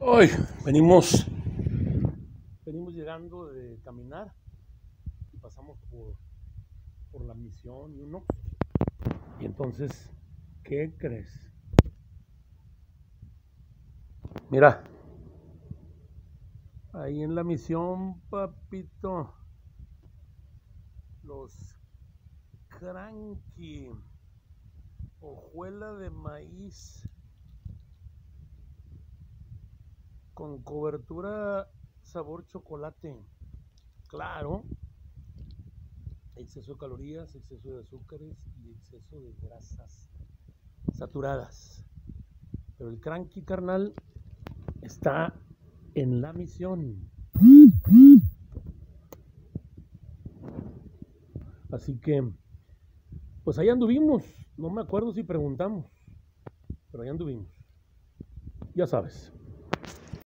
Hoy venimos llegando de caminar y pasamos por la misión y uno. Y entonces, ¿qué crees? Mira, ahí en la misión, papito, los cranky, hojuela de maíz con cobertura sabor chocolate. Claro, exceso de calorías, exceso de azúcares y exceso de grasas saturadas. Pero el cranky, carnal, está en la misión. Así que, pues ahí anduvimos. No me acuerdo si preguntamos, pero ahí anduvimos. Ya sabes.